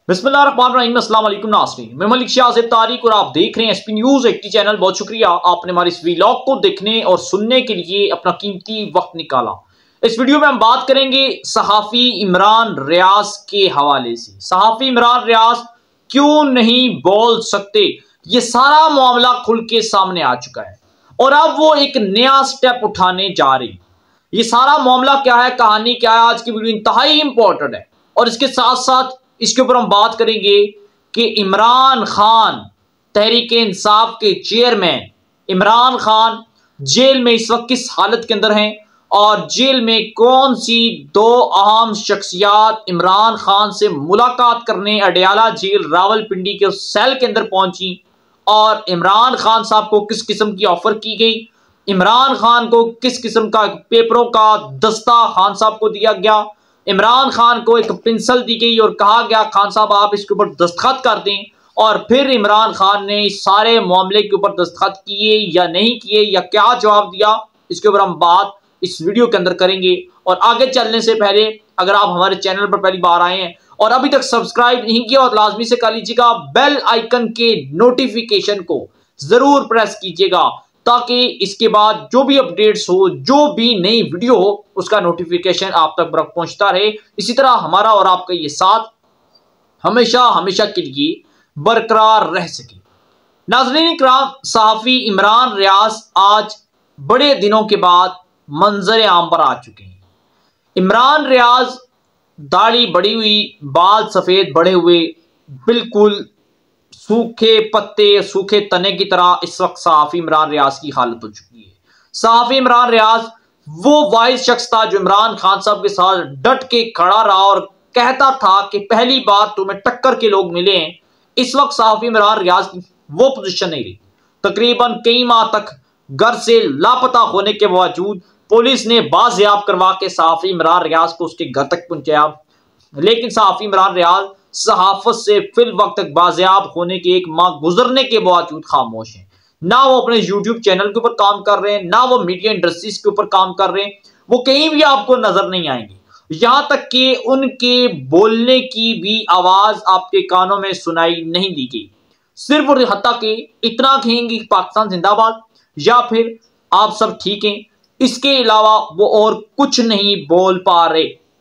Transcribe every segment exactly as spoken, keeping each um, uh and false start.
बिस्मिल्लाहिर्रहमानिर्रहीम। अस्सलाम वालेकुम नाज़रीन, मैं मलिक शाह तारिक और आप देख रहे हैं एसपी न्यूज़ एटी चैनल। बहुत शुक्रिया आपने हमारे इस व्लॉग को देखने और सुनने के लिए अपना कीमती वक्त निकाला। इस वीडियो में हम बात करेंगे सहाफ़ी इमरान रियाज के हवाले से। सहाफ़ी इमरान रियाज क्यों नहीं बोल सकते, ये सारा मामला खुल के सामने आ चुका है और अब वो एक नया स्टेप उठाने जा रही। ये सारा मामला क्या है, कहानी क्या है, आज की वीडियो इंतहाई इंपॉर्टेंट है। और इसके साथ साथ इसके ऊपर हम बात करेंगे कि इमरान खान तहरीक इंसाफ के चेयरमैन इमरान खान जेल में इस वक्त किस हालत के अंदर हैं और जेल में कौन सी दो अहम शख्सियात इमरान खान से मुलाकात करने अडयाला जेल रावलपिंडी के उस सेल के अंदर पहुंची और इमरान खान साहब को किस किस्म की ऑफर की गई, इमरान खान को किस किस्म का पेपरों का दस्ता खान साहब को दिया गया, इमरान खान को एक पेंसिल दी गई और कहा गया खान साहब आप इसके ऊपर दस्तखत कर दें, और फिर इमरान खान ने इस सारे मामले के ऊपर दस्तखत किए या नहीं किए या क्या जवाब दिया, इसके ऊपर हम बात इस वीडियो के अंदर करेंगे। और आगे चलने से पहले अगर आप हमारे चैनल पर पहली बार आए हैं और अभी तक सब्सक्राइब नहीं किया और लाजमी से कर लीजिएगा, बेल आइकन के नोटिफिकेशन को जरूर प्रेस कीजिएगा ताकि इसके बाद जो भी अपडेट्स हो, जो भी नई वीडियो हो, उसका नोटिफिकेशन आप तक पहुंचता रहे। इसी तरह हमारा और आपका ये साथ हमेशा हमेशा के लिए बरकरार रह सके। नाज़रीन इकराम, सहाफ़ी इमरान रियाज आज बड़े दिनों के बाद मंजर आम पर आ चुके हैं। इमरान रियाज दाढ़ी बड़ी हुई, बाल सफेद बड़े हुए, बिल्कुल सूखे पत्ते सूखे तने की तरह इस वक्त सहाफ़ी इमरान रियाज की हालत हो चुकी है। सहाफ़ी इमरान रियाज वो वाइस शख्स था जो इमरान खान साहब के साथ डट के खड़ा रहा और कहता था कि पहली बार तुम्हें टक्कर के लोग मिले हैं। इस वक्त सहाफ़ी इमरान रियाज की वो पोजीशन नहीं रही। तकरीबन कई माह तक घर से लापता होने के बावजूद पुलिस ने बाजियाब करवा के सहाफ़ी इमरान रियाज को उसके घर तक पहुंचाया, लेकिन सहाफ़ी इमरान रियाज सहाफत से फिल वक्त तक बाजियाब होने के एक माह गुजरने के बावजूद खामोश हैं। ना वो अपने यूट्यूब चैनल के ऊपर काम कर रहे हैं, ना वो मीडिया इंडस्ट्रीज के ऊपर काम कर रहे हैं, वो कहीं भी आपको नजर नहीं आएंगे। यहां तक कि उनके बोलने की भी आवाज आपके कानों में सुनाई नहीं दी गई। सिर्फ और हत्ता के इतना कहेंगे पाकिस्तान जिंदाबाद या फिर आप सब ठीक हैं, इसके अलावा वो और कुछ नहीं बोल पा रहे।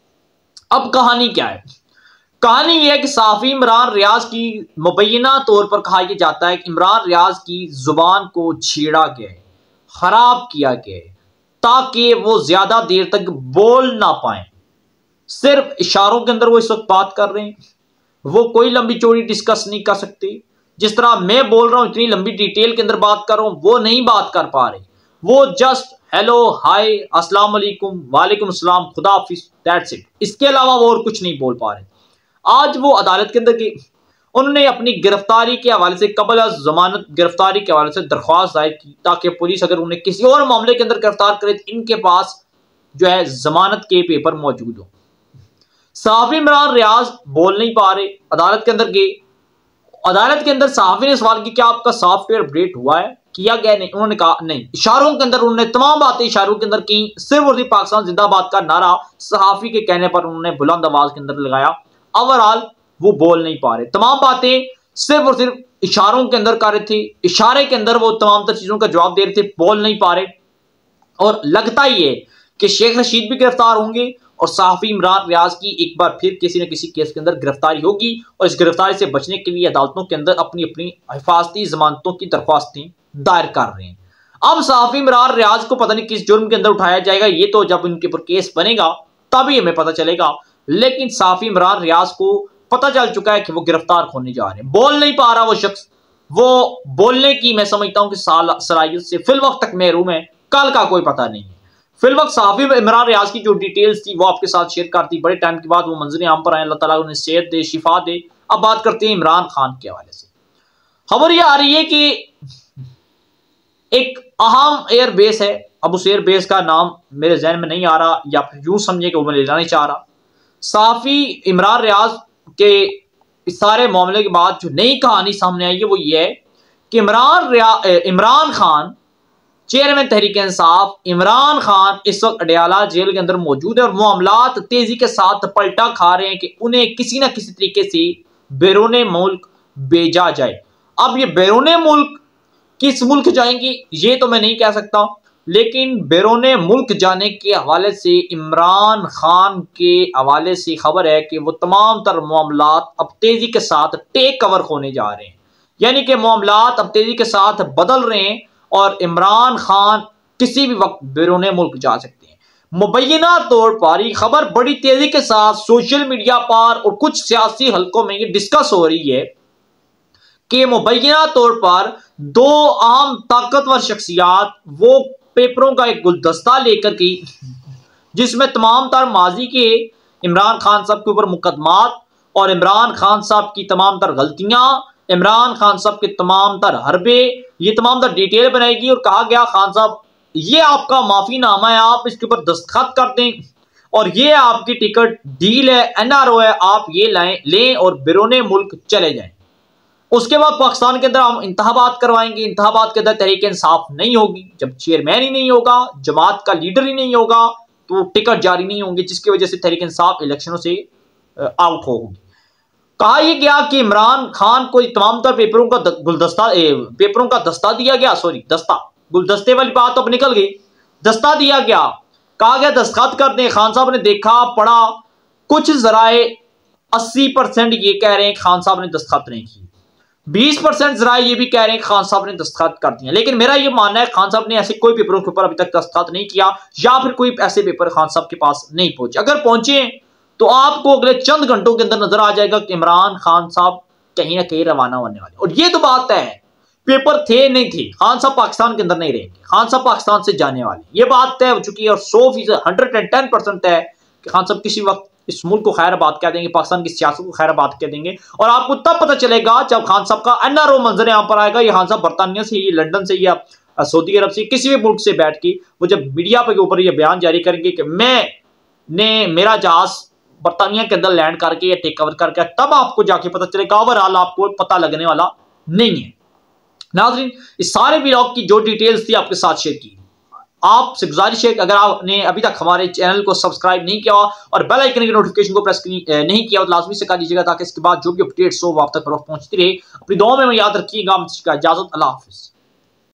अब कहानी क्या है? कहानी यह है कि सहाफ़ी इमरान रियाज की मुबैना तौर पर कहा यह जाता है कि इमरान रियाज की जुबान को छेड़ा गया है, खराब किया गया है ताकि वो ज्यादा देर तक बोल ना पाए। सिर्फ इशारों के अंदर वो इस वक्त बात कर रहे हैं, वो कोई लंबी चौड़ी डिस्कस नहीं कर सकते। जिस तरह मैं बोल रहा हूं इतनी लंबी डिटेल के अंदर बात कर रहा हूं, वो नहीं बात कर पा रहे। वो जस्ट हेलो, हाय, अस्सलाम वालेकुम, वालेकुम अस्सलाम, खुदा हाफिज, दैट्स इट। इसके अलावा वो और कुछ नहीं बोल पा रहे। आज वो अदालत के अंदर की उन्होंने अपनी गिरफ्तारी के हवाले से कबल जमानत गिरफ्तारी के हवाले से दरख्वास्त दायर की ताकि पुलिस अगर उन्हें किसी और मामले के अंदर गिरफ्तार करे तो इनके पास जो है जमानत के पेपर मौजूद हो। सहाफ़ी इमरान रियाज बोल नहीं पा रहे, अदालत के अंदर गए। अदालत के अंदर सहाफ़ी ने सवाल किया क्या आपका सॉफ्टवेयर अपडेट हुआ है, किया गया? नहीं। उन्होंने कहा नहीं। इशारों के अंदर उन्होंने तमाम बातें इशारों के अंदर की। सिर्फ और सिर्फ पाकिस्तान जिंदाबाद का नारा सहाफ़ी के कहने पर उन्होंने बुलंद आवाज के अंदर लगाया। ओवरऑल वो बोल नहीं पा रहे, तमाम बातें सिर्फ और सिर्फ इशारों के अंदर कर रहे थे, इशारे के अंदर वो तमाम तर चीजों का जवाब दे रहे थे, बोल नहीं पा रहे। और लगता ही है कि शेख रशीद भी गिरफ्तार होंगे और सहाफ़ी इमरान रियाज की एक बार फिर किसी न किसी केस के अंदर गिरफ्तारी होगी और इस गिरफ्तारी से बचने के लिए अदालतों के अंदर अपनी अपनी हिफाजती जमानतों की दरख्वास्तें दायर कर रहे हैं। अब सहाफ़ी इमरान रियाज को पता नहीं किस जुर्म के अंदर उठाया जाएगा, ये तो जब उनके ऊपर केस बनेगा तभी हमें पता चलेगा। लेकिन सहाफ़ी इमरान रियाज को पता चल चुका है कि वो गिरफ्तार होने जा रहे हैं। बोल नहीं पा रहा वो शख्स, वो बोलने की मैं समझता हूं कि सलाहियत से फिल वक्त तक महरूम है, कल का कोई पता नहीं है। फिल वक्त सहाफ़ी इमरान रियाज की जो डिटेल्स थी वो आपके साथ शेयर करती, बड़े टाइम के बाद वो मंजर आम पर आए, अल्लाह ताला उन्हें सेहत दे, शिफा दे। अब बात करते हैं इमरान खान के हवाले से। खबर यह आ रही है कि एक अहम एयर बेस है, अब उस एयर बेस का नाम मेरे जहन में नहीं आ रहा या फिर यूं समझे कि वो मैं लेना नहीं चाह रहा। सहाफ़ी इमरान रियाज के इस सारे मामले के बाद जो नई कहानी सामने आई है वो ये है कि इमरान इमरान खान चेयरमैन तहरीक इंसाफ इमरान खान इस वक्त अडयाला जेल के अंदर मौजूद है और मामलात तेजी के साथ पलटा खा रहे हैं कि उन्हें किसी न किसी तरीके से بیرون ملک بھیجا جائے۔ اب یہ بیرون ملک کس ملک جائیں گی یہ تو میں نہیں کہہ سکتا، لیکن بیرون ملک جانے کے حوالے سے عمران خان کے حوالے سے خبر ہے کہ وہ تمام تر معاملات اب تیزی کے ساتھ ٹیک کور ہونے جا رہے ہیں، یعنی کہ معاملات اب تیزی کے ساتھ بدل رہے ہیں اور عمران خان کسی بھی وقت بیرون ملک جا سکتے ہیں۔ مبینہ طور پر یہ خبر بڑی تیزی کے ساتھ سوشل میڈیا پر اور کچھ سیاسی حلقوں میں یہ ڈسکس ہو رہی ہے کہ مبینہ طور پر دو عام طاقتور شخصیات وہ پیپروں کا ایک گلدستہ لے کر کی جس میں تمام تر ماضی کے عمران خان صاحب کے اوپر مقدمات اور عمران خان صاحب کی تمام تر غلطیاں، عمران خان صاحب کے تمام تر حربے، یہ تمام تر ڈیٹیل بنائے گی اور کہا گیا خان صاحب یہ آپ کا معافی نامہ ہے، آپ اس کے اوپر دستخط کر دیں اور یہ آپ کی ٹکٹ ڈیل ہے، این آر او ہے، آپ یہ لائیں لیں اور بیرون ملک چلے جائیں۔ اس کے بعد پاکستان کے اندر ہم انتخابات کروائیں گے، انتخابات کے اندر تحریک انصاف نہیں ہوگی، جب چیئرمین ہی نہیں ہوگا، جماعت کا لیڈر ہی نہیں ہوگا تو ٹکٹ جاری نہیں ہوں گے، جس کی وجہ سے تحریک انصاف الیکشنوں سے آؤٹ ہوگی۔ کہا یہ گیا کہ عمران خان کو تمام تر پیپروں کا گلدستہ پیپروں کا دستہ دیا گیا، سوری دستہ گلدستے والی بات اب نکل گئی، دستہ دیا گیا، کہا گیا دستخط کر دیں۔ خان صاحب نے دیکھا پڑھا، کچھ ذرائع اسی پرسنٹ یہ کہہ رہے ہیں کہ خان صاحب نے دستخط نہیں کی، بیس پرسنٹ ذرائع یہ بھی کہہ رہے ہیں کہ خان صاحب نے دستخط کر دیا، لیکن میرا یہ ماننا ہے خان صاحب نے ایسے کوئی پیپروں کے اوپر ابھی تک دستخط نہیں کیا، یا پھر کوئی ایسے پیپر خان صاحب کے پاس نہیں پہنچے۔ اگر پہنچے تو آپ کو اگلے چند گھنٹوں کے اندر نظر آ جائے گا کہ عمران خان صاحب کہیں نہ کہیں روانہ ہونے والے، اور یہ تو بات ہے پیپر تھے نہیں تھے، خان صاحب پاکستان کے اندر نہیں رہیں گے، خان صاحب پاکستان سے جانے والے، یہ بات طے ہو چکی ہے اور سو فیصد ہنڈریڈ اینڈ ٹین پرسینٹ ہے کہ خان صاحب کسی وقت اس ملک کو خیر آباد کہہ دیں گے، پاکستان کی سیاست کو خیر آباد کہہ دیں گے، اور آپ کو تب پتہ چلے گا جب خان صاحب کا این آر او منظر یہاں پر آئے گا۔ یہ خان صاحب برطانیہ سے، یہ لندن سے یا سعودی عرب سے، کسی بھی ملک سے بیٹھ کے وہ جب میڈیا کے اوپر یہ بیان جاری کریں گے کہ میں نے میرا جہاز برطانیہ کے اندر لینڈ کر کے یا ٹیک اوور کر کے، تب آپ کو جا کے پتہ چلے گا، اوورآل آپ کو پتہ لگنے والا نہیں ہے۔ ناظرین، اس سارے ولاگ کی جو ڈیٹیلز تھی آپ کے ساتھ شیئر کی، آپ سے گزارش ہے کہ اگر آپ نے ابھی تک ہمارے چینل کو سبسکرائب نہیں کیا اور بیل آئیکن کی نوٹیفکیشن کو پریس نہیں کیا تو لازمی سے کر دیجیے گا تاکہ اس کے بعد جو بھی اپڈیٹس ہو وہ آپ تک پہنچتی رہے۔ اپنی دعاؤں میں یاد رکھیے گا۔ اجازت، اللہ حافظ۔